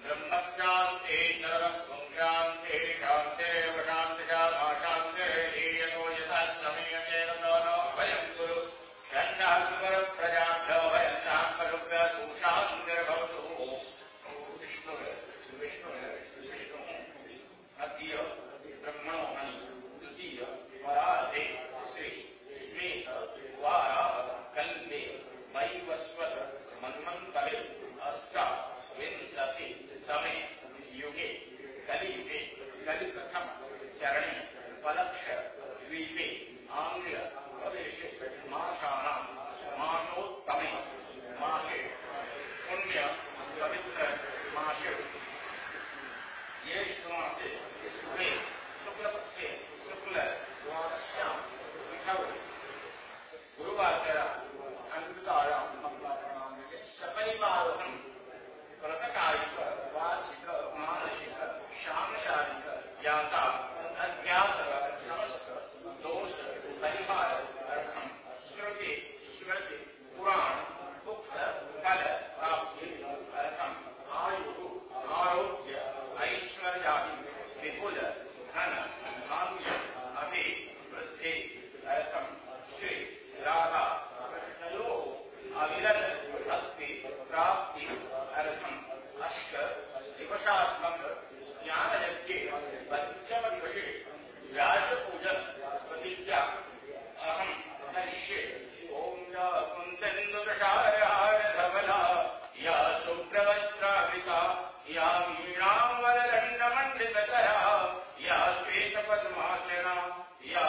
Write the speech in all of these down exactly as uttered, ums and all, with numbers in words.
ब्रह्मशान्ति सर्वं शान्ति शान्तिरेव शान्तिशामा शान्तिरेयतो यथा समयचेतो नो भयं गुरु षण्णात्मर प्रजाभ्यो भयं शान्तिरुभ्य सुशान्तिर्भवतु। विष्णु विष्णु विष्णु अद्य ब्रह्मणो द्वितीय वराधे श्री श्वेत वार कल्पे वैवस्वत मन्वन्तरे अष्टाविंशति समे युगे कलियुगे कलिप्रथम चरणे पलक्ष द्वीपे आंग्ल प्रदेशे मासानां मासोत्तमे मासे पुण्य पवित्र मासे ज्येष्ठ मासे शुक्ले शुक्लपक्षे शुक्ल द्वादश्यां तिथौ गुरुवासर अमृतायां मंगलाप्रणामे सपरिवारोहं व्रतकायिक वाचिक मानसिक शामशारिक ज्ञाता अज्ञात समस्त दोष परिहार अर्थम श्रुति स्मृति पुराण उक्त फल प्राप्ति अर्थम आयु आरोग्य ऐश्वर्यादि विपुल धन धान्य अभिवृद्धि अर्थम श्री राधा कृष्णयो अविरल भक्ति प्राप्ति अर्थम अष्ट दिवसात्मक ज्ञान यज्ञ पंचम दिवसे व्यास पूजन प्रतिज्ञा अहम नश्ये ओम या कुंदेन्दुदशायार धवला या शुभ्रवस्त्रावृता या वीणावलदण्डमण्डितकरा या श्वेतपद्मासना या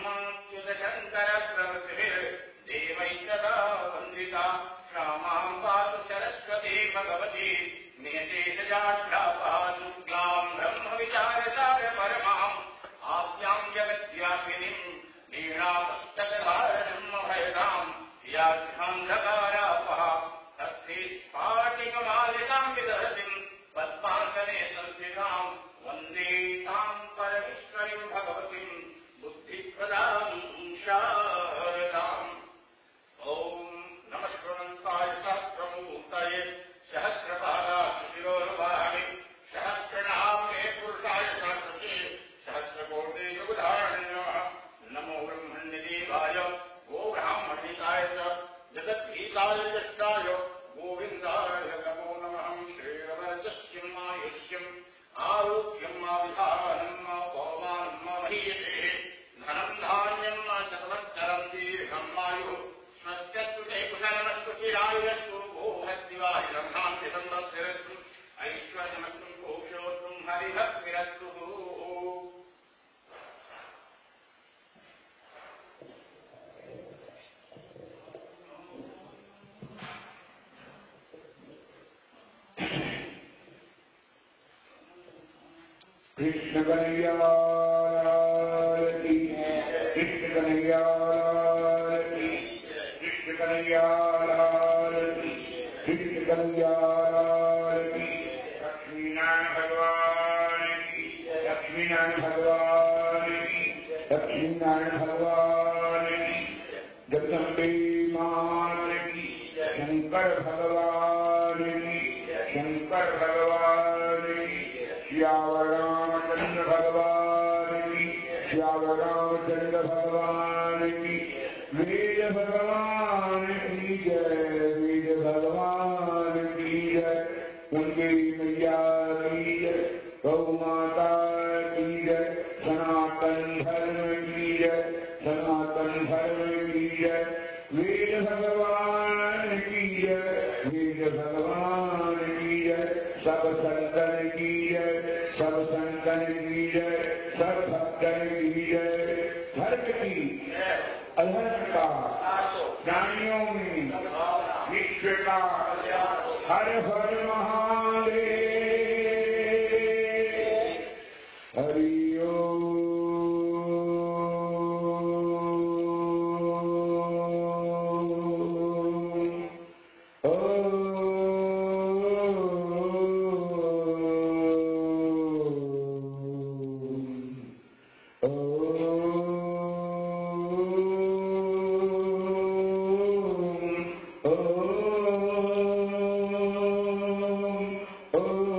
ब्रह्माच्युतशङ्करप्रभृतिर्देवैः सदा वन्दिता क्षमां पातु सरस्वती भगवती नियतेजजाढ्यापः शुक्लां ब्रह्मविचारसार परमाम् आद्यां जगद्व्यापिनीं लीलापुस्तकधारणम् अभयदाम् व्याघ्रान्धकारापः हस्ते स्फाटिकमालिकां विदहतीं पद्मासने संस्थितां वन्दे तां परमेश्वरीं भगवतीं बुद्धिप्रदां शारदाम्। ॐ नमः श्रीमन्ताय सहस्रमूर्तये सहस्रपादाक्षिरोर्वाणे सहस्रनाम्ने पुरुषाय सहस्रके सहस्रकोटे युगधारण्यः नमो ब्रह्मण्यदेवाय गोब्राह्मणिकाय च जगद्गीताय ज्येष्ठाय गोविन्दाय नमो नमः। श्रीरवरजस्यम् आयुष्यम् आरोग्यम् आविधानम् पवमानम् महीयते धनम् धान्यम् सकलच्चरम् दीर्घम् आयुः स्वस्त्यस्तु ते कुशलमस्तु चिरायुरस्तु भोगस्तिवाहिरम् शान्तिसंवत्सरस्तु ऐश्वर्यमस्तु भोक्षोऽस्तु हरिभक्तिरस्तु। कृष्ण कन्हैया की कृष्ण कन्हैया की कृष्ण कन्हैया की कृष्ण कन्हैया की लक्ष्मीनारायण भगवान की लक्ष्मीनारायण भगवान की लक्ष्मीनारायण भगवान की जगदम्बे मात की शंकर भगवान की शंकर भगवान की श्याम रामचंद्र भगवान की श्याम रामचंद्र भगवान की वेद भगवान की जय वेद भगवान की जय उनके मैया की जय गौ माता की जय सनातन धर्म की जय सनातन धर्म की जय वेद भगवान की जय वेद भगवान की जय सब संतन की जय सब संतन की जय सब भक्तन की जय धर्म की अधर्म का प्राणियों में विश्व का हर हर महादेव हरि ओम। Oh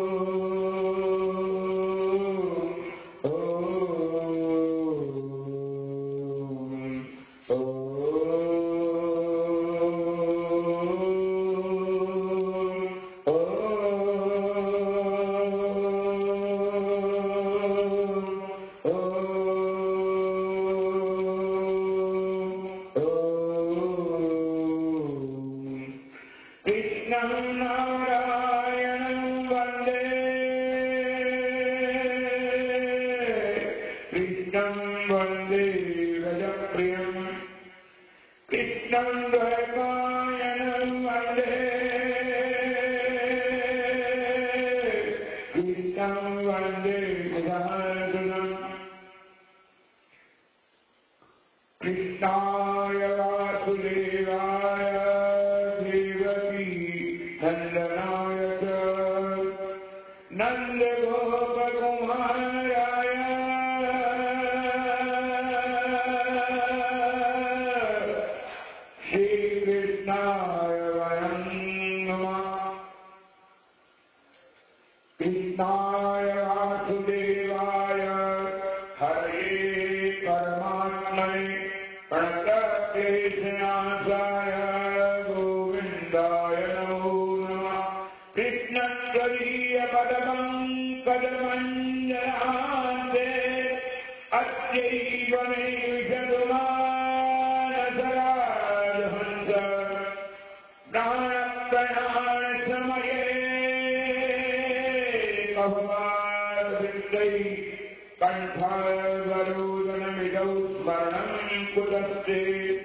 कृष्णाय वासुदेवाय देवकी नंदनाय च नन्दगोपकुमाराय श्रीकृष्णाय वयं नमः। कृष्णाय वासुदेवाय हरे परमात्मने प्रणतक्लेशनाशाय गोविन्दाय नमो नमः। कृष्णत्वदीयपदपङ्कजमञ्जनान्ते अद्यैव मे विशदुमानसराजहंस प्राणप्रयाणसमये भगवान् कण्ठवरोदनमिदौ स्मरणं कुतस्ते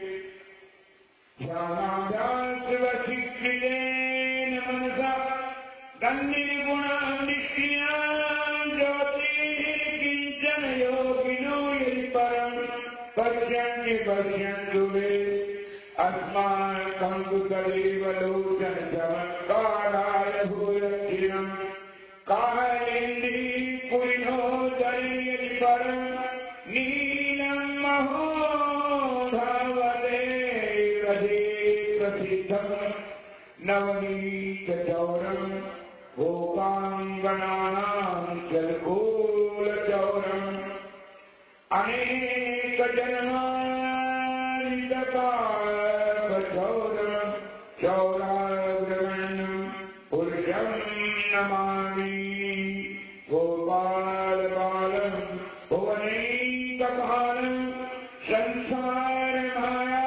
ध्यानाभ्यासवशीकृतेन मनसा गन्निर्गुणान् निष्क्रियान् ज्योतिः किञ्चन योगिनो यदि परं पश्यन्ति पश्यन्तु मे अस्माकं तु तदेव लोचन चमत्काराय भूयश्चिरम् कायेन्द्री पुरिणो जयति परं नीलं महो धावते रजे प्रसिद्धं नवनीतचौरं गोपाङ्गनानां जलकोलचौरम् अनेकजन्मान्तकापचौरं चौराग्रगण्यं पुरुषं नमामि। गोपालबालं भुवनैकपालं संसारमाया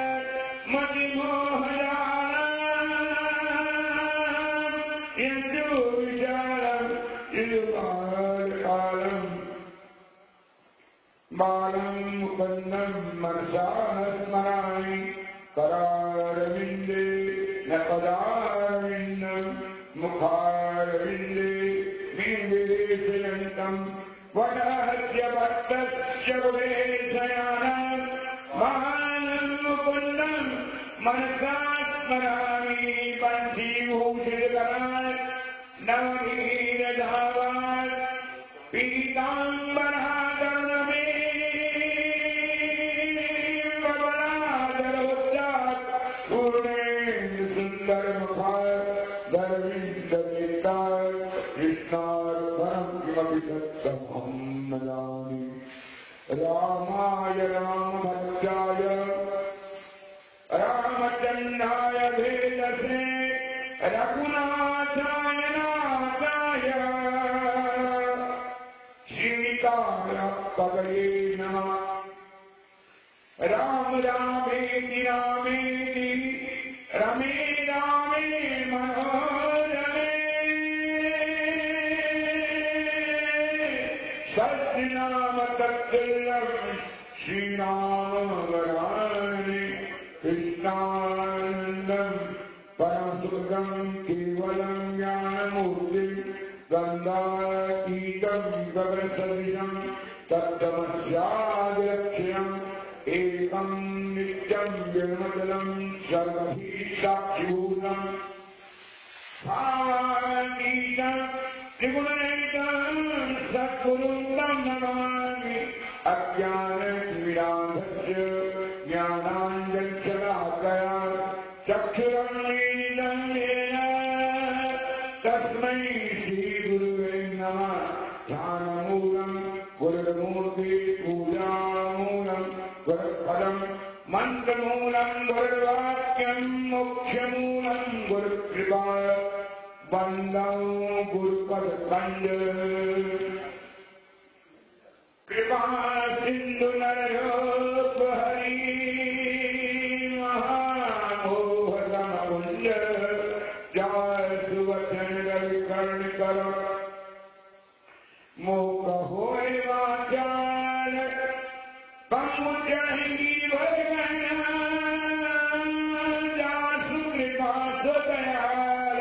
मतिमोहजालं यदुविशालं युगालकालं बालं मुकुन्दं मनसा स्मरामि। करारविन्दे न पदारविन्दं मुखारविन्दे बिम्बिदेशयन्तं वनहस्य भक्तस्य वेशयानं महानं मुकुन्दं मनसा स्मरामि। बंसीभूषितकरात् नवनीतधावात् पीताम्बराधरमे बबलाधरोच्चात् पूर्णेन्दु सुन्दरमुखात् दरविन्दवेतात् कृष्णार्पणं किमपि तत्समहं न जाने। रामाय रामभद्राय रामचन्द्राय भेदसे रघुनाथाय नाथाय श्रीकाय पदये नमः। राम रामेति रामेति रमे रामे मनोरमे सत्यनाम तत्तुल्यं श्रीराम वरानने। कृष्णानन्दं परमसुखं केवलं ज्ञानमूर्तिं गन्धातीतं गगनसदृशं तत्तमस्यादिलक्ष्यम् एकं नित्यं निर्मलं सर्वभिः साक्षिभूतं भावातीतं त्रिगुणरहितं सद्गुरुं तं नमामि। अज्ञानतिमिरान्धस्य ज्ञानाञ्जनशलाकया चक्षुरुन्मीलितं येन तस्मै श्रीगुरुवे नमः। ध्यानमूलं गुरुर्मूर्ति पूजामूलं गुरुपदं मन्त्रमूलं गुरुर्वाक्यं मोक्षमूलं गुरुकृपा वन्दे गुरुपदकण्ड। कृपा सिन्धु नरयोपहरि महामोहतमकुञ्ज जय सुवचन रविकर्णकर मोह होय वाचाल पमुचहि भजन दासु कृपा दयाल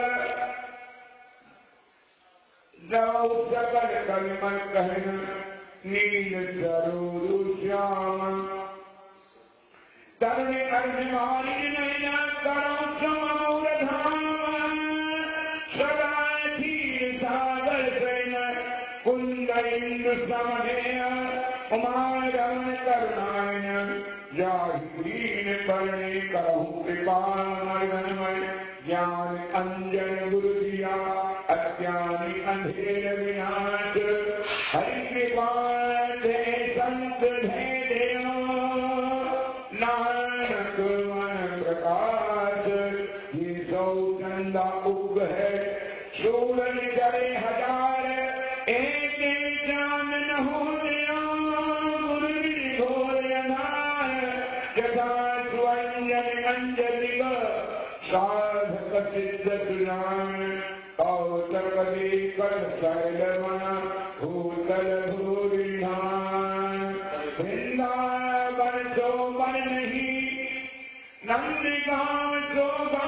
दौ सकल कलमन कहन नील सरोरु श्याम तरुण अर्धमारी नैना करो समूर धाम सदा क्षीर सागर सेन कुंद इंद्र समधेय उमारमण करुणायन जाहीन करने करहु कृपा मर्दनमय ज्ञान अंजन गुरु दिया अज्ञानी अंधेर विनाश हरि कृपा दे संत भेद नानक मन प्रकाश ये सौ चंदा उग है सूरन चढ़े हजार एक जान न हो दिया गुरु घोर अनार जथा सुअंजन अंजलि साधक सिद्ध सुजान कौतक कर शैलवन भूतल भूरिधान वृंदावन शोभन नहीं नंदिगांव शोभा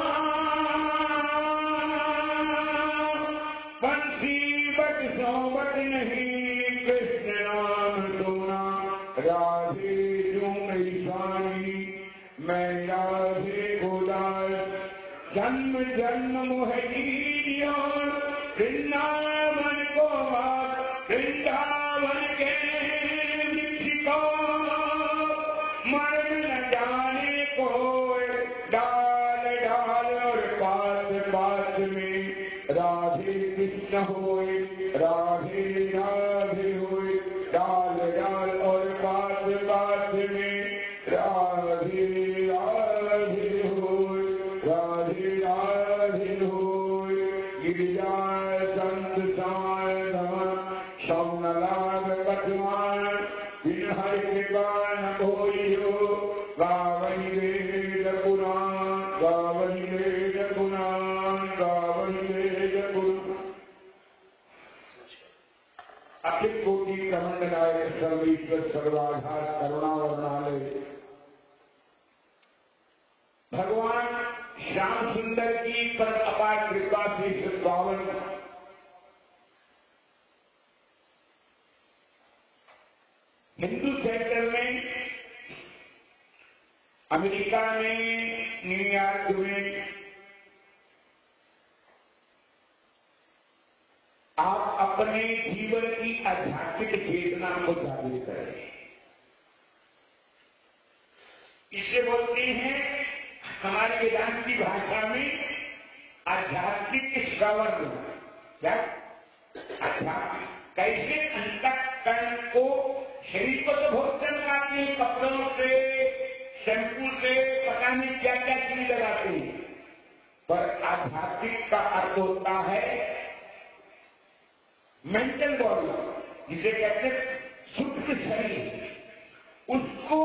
बंसी बट शोभत नहीं कृष्ण नाम सोना राधे तुम ईशानी मैं राधे गोदास जन्म जन्म मोहिनी वृंदावन को बात वृंदावन के वृक्ष को मर न जाने को डाल डाल और पात पात में राधे कृष्ण होए राधे राधे होए डाल डाल और पात पात में राधे राधे होए राधे राधे होए गिरिजा संत साय सौनलाभ कटवान बिन हरि कृपा न कोइयो गावहि वेद पुराण गावहि वेद पुराण गावहि वेद पुराण। अखिल कोटि ब्रह्मांड सर्वेश्वर सर्वाधार करुणावर्णालय भगवान श्याम सुंदर की पर अपार कृपा से सत्तावन हिंदू सेंटर में अमेरिका में न्यूयॉर्क में आप अपने जीवन की आध्यात्मिक चेतना को जागृत करें। इसे बोलते हैं हमारे वेदांत की भाषा में आध्यात्मिक श्रवण। क्या आध्यात्मिक कैसे अंतःकरण को शरीर को तो भोजन लगाते हैं, कपड़ों से शैम्पू से पता नहीं क्या क्या चीज लगाते हैं, पर आध्यात्मिक का अर्थ होता है मेंटल बॉडी, जिसे कहते हैं सूक्ष्म शरीर। उसको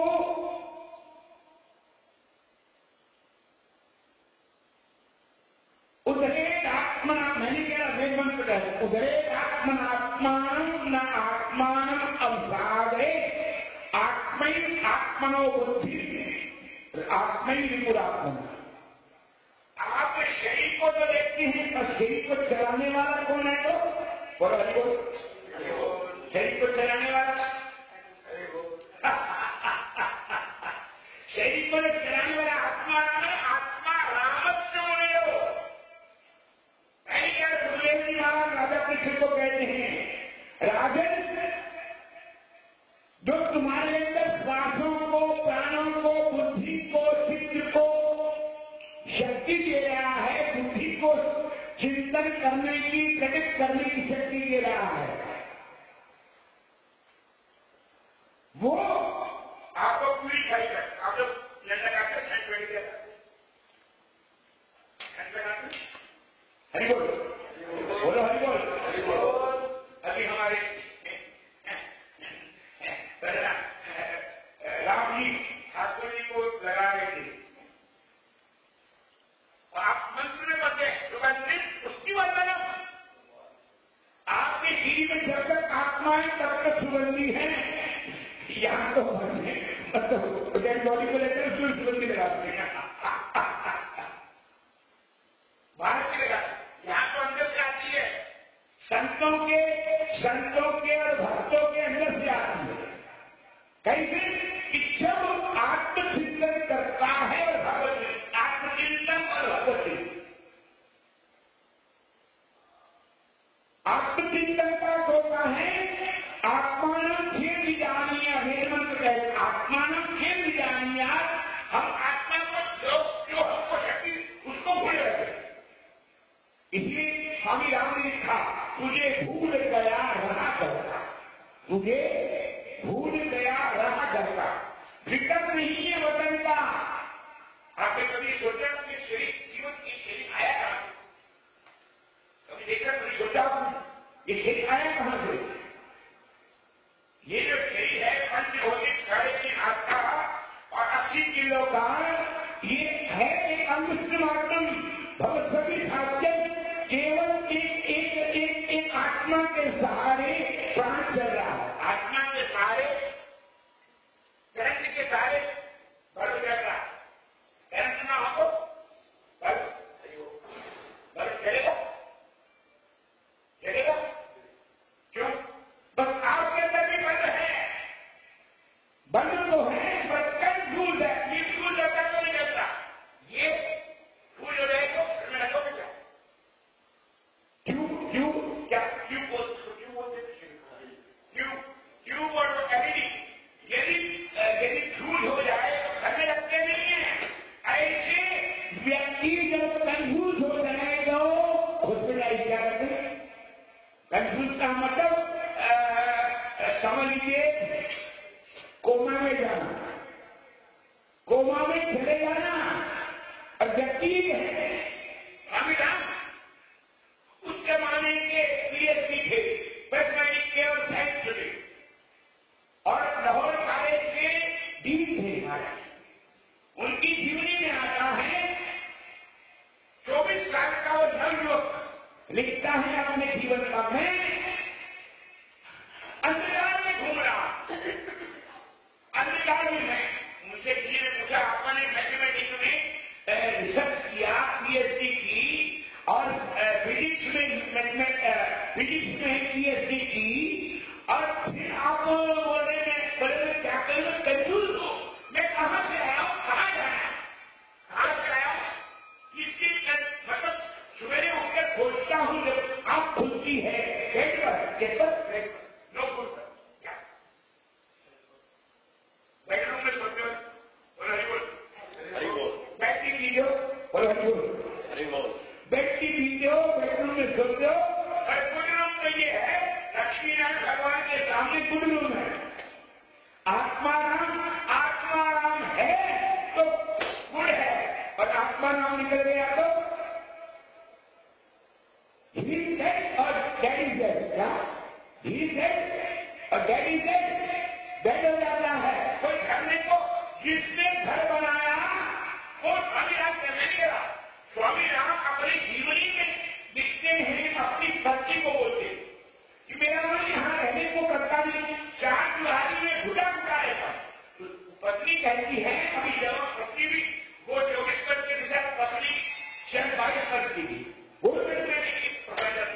उदरेत आत्मा, मैंने क्या वेद मंत्र कहते, उदरेत आत्मन आत्मान न आत्मान अवसादे आत्मई आत्मनो बुद्धि आत्मई विपुरात्मन। आप शरीर को तो देखते हैं, पर शरीर को चलाने वाला कौन है? तो बोलो हरि बोल। शरीर को चलाने वाला शरीर को चलाने वाला आत्मा है। आत्मा रामचंद्र हो। क्या सुखदेव जी महाराज राजा कृष्ण को कहते हैं, राजन जो तुम्हारे अंदर श्वासों को, प्राणों को, बुद्धि को, चित्त को शक्ति दे रहा है, बुद्धि को चिंतन करने की, प्रकट करने की शक्ति दे रहा है, वो आपको पूरी खाई कर। आप जो लगाते हरि बोल, बोलो हरि बोल, हरि बोल। अभी हमारे राम जी ठाकुर जी को लगा रहे थे, और आप मंत्र में बचे सुगंधित उसकी वंदना। आपके शरीर में जब तक आत्माएं तब तक सुगंधी है, यहां तो मतलब डेड बॉडी को लेकर उसमें सुगंधी लगाते हैं, बाहर की लगा, यहां तो अंदर से आती है। संतों के संतों के और भक्तों के अंदर से आती है। कैसे कि जब आत्मचिंतन आत्मचिंतन का होता है आत्मानं चेत् विजानीयात्, वेद मंत्र कहते हैं आत्मानं चेत् विजानीयात्, हम आत्मा को जो जो हमको शक्ति उसको भूल रहे थे। इसलिए स्वामी राम ने लिखा तुझे भूल गया रहा करता, तुझे भूल गया रहा करता, फिक्र नहीं है वतन का। आपने कभी सोचा कि शरीर जीवन की शरीर आया कहां से? कभी देखा, कभी सोचा ये शरीर आया कहां से? ये जो शरीर है पंच भौतिक साढ़े तीन हाथ का और अस्सी किलो का, ये है एक अमृत माध्यम भवसभी साध्यम, केवल एक एक एक एक आत्मा के सहारे प्राण चल रहा है। आत्मा के सहारे, करंट के सहारे बल्ब चल रहा है। करंट ना हो तो बल्ब बल्ब चलेगा चलेगा क्यों? बस आपके अंदर भी बल्ब है, बल्ब तो है पर कंफ्यूज है, ये फ्यूज होता तो नहीं करता, ये फ्यूज हो जाए तो घर में रखोगे क्या? क्यों क्यों क्या क्यों बोल क्यों बोलते क्यों क्यों बोल एलईडी, यदि यदि फ्यूज हो जाए तो घर में रखते नहीं है। ऐसे व्यक्ति जब कंफ्यूज हो जाए तो हॉस्पिटलाइज क्या करते हैं? कंफ्यूज का मतलब समझ लीजिए कोमा में जाना, कोमा में चले जाना, और व्यक्ति है स्वामी राम उस जमाने के पीएचडी थे, मैथमेटिक्स के और साइंस के, और लाहौर कॉलेज के डीन थे महाराज। उनकी जीवनी में आता है चौबीस साल का वो नवयुवक लिखता है अपने जीवन का, मैं अंधकार में घूम रहा, अंधकार में मैं, मुझे किसी ने पूछा आपने मैथमेटिक्स में रिसर्च किया, पीएचडी की और फिजिक्स में फिजिक्स में पीएचडी की, और फिर आप बोल रहे हैं बड़े क्या करूं, कंफ्यूज हो, मैं कहां से आया हूं, कहां जाना, कहां से आया हूं, इसकी मतलब सवेरे उठकर खोजता हूं, जब आंख खुलती है बेड पर कैसे नो खुलता क्या बेडरूम में सोते हो बोलो हरि बोल, हरि बोल, बेड की पीते हो बोलो हरि बोल, हरि बोल, बेड की पीते हो, बेडरूम में सोते हो, और बेडरूम तो ये है लक्ष्मी नारायण भगवान के सामने गुड रूम है। आत्माराम आत्माराम है तो गुड है, और आत्माराम निकल गया तो ही इज डेड और डैड इज डेड, क्या ही इज डेड और डैड इज डेड, डेड हो जाता है। कोई करने को जिसने घर बनाया वो स्वामी राम करने नहीं रहा। स्वामी राम अपनी जीवनी में लिखते हैं, अपनी पत्नी को बोलते कि मेरा मन यहाँ रहने को करता नहीं, चार दुहारी में घुटा घुटा रहता। तो पत्नी कहती है, अभी जब पत्नी भी वो चौबीस वर्ष के साथ पत्नी शायद बाईस वर्ष की थी, वो प्रोफेसर,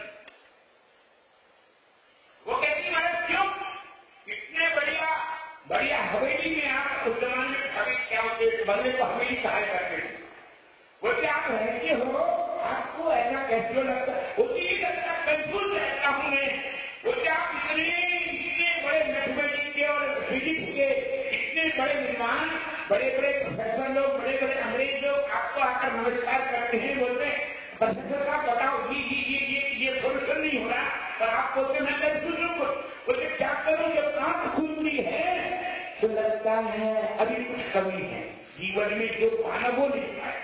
वो कहती महाराज क्यों इतने बढ़िया बढ़िया हवेली में आप उस जमाने में हवेली क्या होते बंगले को हवेली कहा करते थे, बोलते आप रहते हो आपको ऐसा कैसे लगता है, होती ही लगता कंफ्यूज रहता हूं मैं, बोलते आप इतने इतने बड़े मैथमेटिक्स के और फिजिक्स के इतने बड़े विद्वान, बड़े बड़े प्रोफेसर लोग, बड़े बड़े अंग्रेज लोग आपको आकर नमस्कार करते हैं, बोलते प्रोफेसर साहब बताओ ये ये ये ये ये सोल्यूशन नहीं हो रहा, पर आप बोलते मैं कंफ्यूज हूं, बोलते क्या करूं, जब आंख खुलती है तो लगता है अभी कुछ कमी है जीवन में, जो पाना वो नहीं पाया,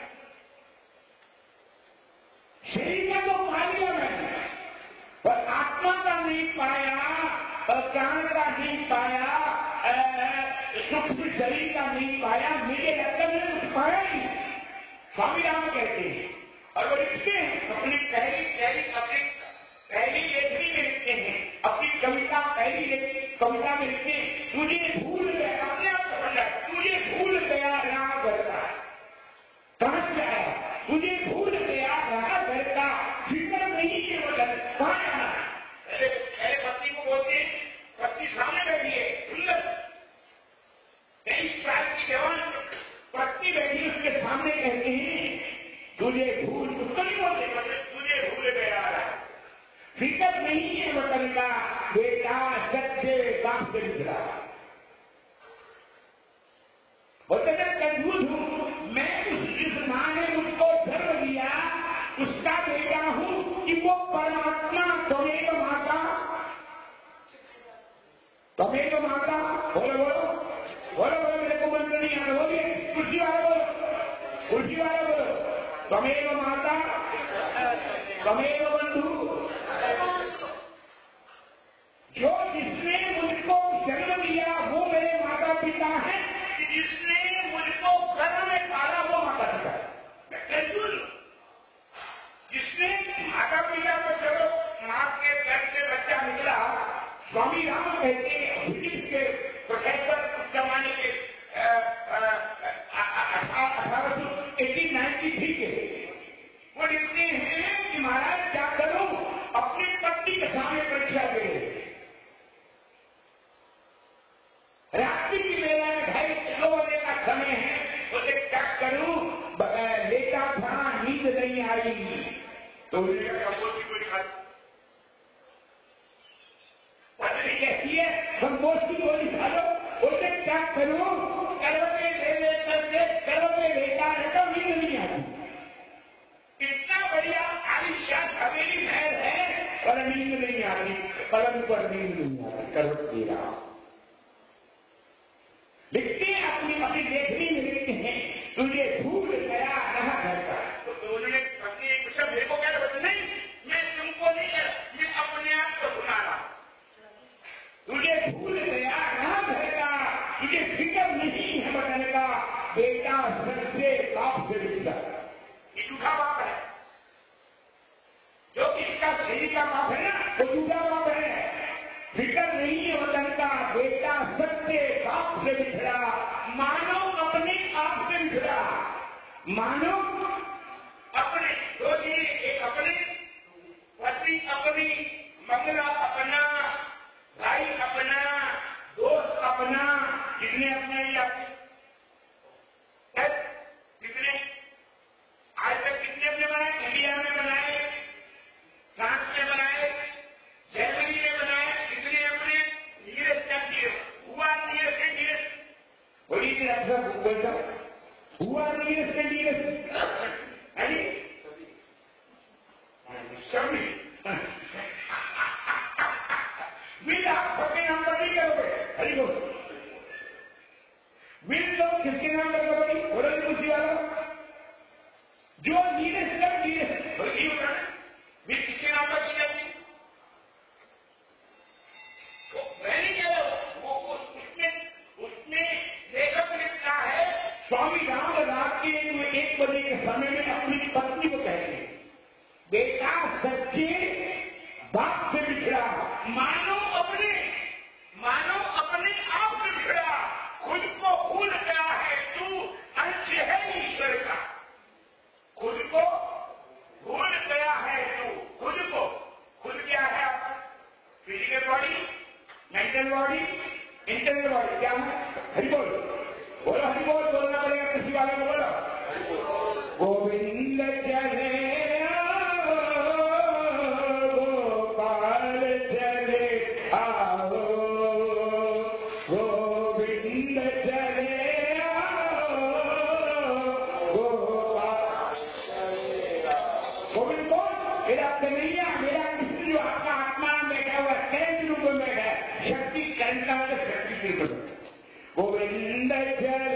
शरीर का तो पा लिया मैंने, पर आत्मा का नहीं पाया, प्राण का नहीं पाया, सूक्ष्म शरीर का नहीं पाया, मेरे अंदर में कुछ पाया नहीं। स्वामी राम कहते हैं, और वो लिखते हैं अपनी पहली पहली अपनी पहली लेखनी में लिखते हैं, अपनी कविता पहली कविता में लिखते हैं, तुझे भूल गया, अपने आप पसंद है, तुझे भूल गया राम करता, कहां से आया, तुझे भूल गया रहा घर का, फिक्र नहीं के वजह कहां जाना है। पहले पत्नी को बोलते हैं, पत्नी सामने बैठी है, सुंदर तेईस साल की जवान पत्नी बैठी उसके सामने कहते हैं तुझे भूल, उसको नहीं बोलते, मतलब तुझे भूल गया रहा फिकर नहीं है वतन का, बेटा सच्चे बाप से बिछड़ा। बोलते हैं कद्दूत हूं मैं, उस जिस मां ने मुझको जन्म दिया उसका बेटा हूं कि वो परमात्मा त्वमेव माता, त्वमेव माता। बोलो बोलो बोलो बोलो, मेरे को मंत्र नहीं आता, बोलिए कुर्सी वाला बोलो, कुर्सी वाला बोलो। त्वमेव माता त्वमेव बंधु। जो जिसने मुझको जन्म दिया वो मेरे माता पिता हैं, जिसने मुझको गर्भ में पाला वो माता पिता है। जिसने माता पिता को चलो मां के गर्भ से बच्चा निकला, स्वामी राम कहते हैं ब्रिटिश के प्रोफेसर उस जमाने के अठारह सौ एटीन नाइन्टी थ्री के, वो लिखते हैं कि महाराज क्या करूं, अपनी पत्नी के सामने परीक्षा दे रात्रि की वेला में ढाई दो बजे का समय है, उसे क्या करूं, लेटा था नींद नहीं आई तो कपोती को दिखा पत्नी कहती है संतोष की गोली खा लो, उसे क्या करूं, करवटे दे दे करके करवटे लेटा रहता नींद नहीं आती। इतना बढ़िया आलिशान हवेली महल है पर नींद नहीं आती, पलंग पर नींद नहीं आती, करवट दे रहा। लिखते हैं अपनी अपनी लेखनी में लिखते हैं तुझे भूल गया रहा घर का, तो उन्होंने पत्नी सब मेरे को क्या बोलते, नहीं मैं तुमको नहीं कर, मैं अपने आप को सुना रहा। तुझे भूल गया रहा घर का, तुझे फिक्र नहीं है बदन का, बेटा सबसे बाप से बिछड़ा। ये झूठा बाप है, जो इसका सही का बाप है ना वो झूठा बाप है। फिक्र नहीं है वतन का, बेटा सच्चे बाप से बिछड़ा, मानो अपने आप से बिछड़ा। मानो अपने दो चीजें, एक अपने पत्नी अपनी, मंगला अपना, भाई अपना, दोस्त अपना, किसने अपना लिया, किसने आज तक किसने अपने बनाए, इंडिया में बनाए, फ्रांस में बनाए, जर्मनी में बनाए, कितने अपने नीरज का हुआ नीरज के नीरज, बोलिए अक्सर बोलता हुआ नीरज के नीरज, अरे सभी बिल आप सबके नाम पर नहीं करोगे, हरी बोल बिल तो किसके नाम पर करोगे, बोलोगे खुशी वाला जो नीरज का नीरज बोलिए होता है, बिल किसके नाम पर की जाएगी, मैं नहीं कह रहा वो उसमें उसमें लेखक लिखता है स्वामी राम रात के एक बजे के समय में अपनी पत्नी को कहते हैं बेटा सच्चे बाप से बिछड़ा, मानो अपने मानो अपने आप से बिछड़ा, खुद को भूल गया है तू अंश है ईश्वर का, खुद को भूल गया है तू, खुद को खुद क्या है physical body, mental body, internal body, क्या है हरि बोल, बोलो हरि बोल, बोलना पड़ेगा किसी वाले को, बोलो गोविंद चले गोपाल चले आओ, गोविंद चले आओ, गोपाल चले आओ। गोविंद बोल, मेरा कन्हैया, मेरा कृष्ण जो आपका आत्मा बैठा हुआ कैसे रूप में बैठा है, शक्ति करता है, शक्ति के रूप में गोविंद चले